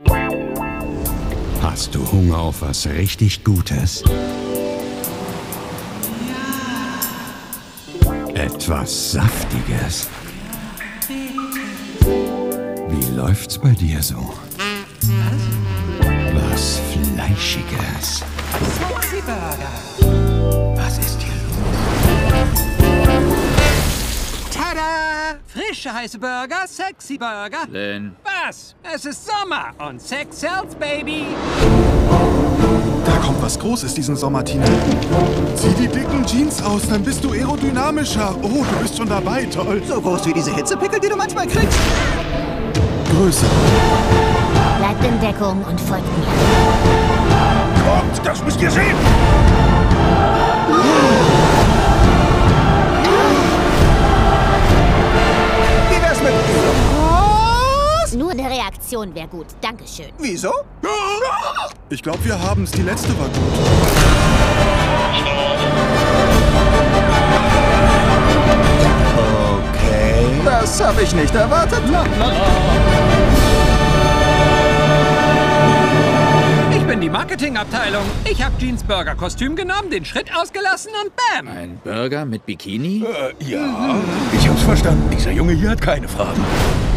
Hast du Hunger auf was richtig Gutes? Ja. Etwas Saftiges? Wie läuft's bei dir so? Was Fleischiges? Sexy Burger. Was ist hier los? Tada! Frische, heiße Burger, sexy Burger. Len. Was? Es ist Sommer und Sex sells, Baby. Da kommt was Großes diesen Sommer, Tina. Zieh die dicken Jeans aus, dann bist du aerodynamischer. Oh, du bist schon dabei, toll. So groß wie diese Hitzepickel, die du manchmal kriegst. Größer. Bleibt in Deckung und folgt mir. Kommt, das müsst ihr sehen. Wie wär's mit groß? Nur eine Reaktion wäre gut. Dankeschön. Wieso? Ich glaube, wir haben's. Die letzte war gut. Okay. Das habe ich nicht erwartet. Ich bin die Marketingabteilung. Ich habe Jeans Burger Kostüm genommen, den Schritt ausgelassen und bam. Ein Burger mit Bikini? Ja, ich hab's verstanden. Dieser Junge hier hat keine Fragen.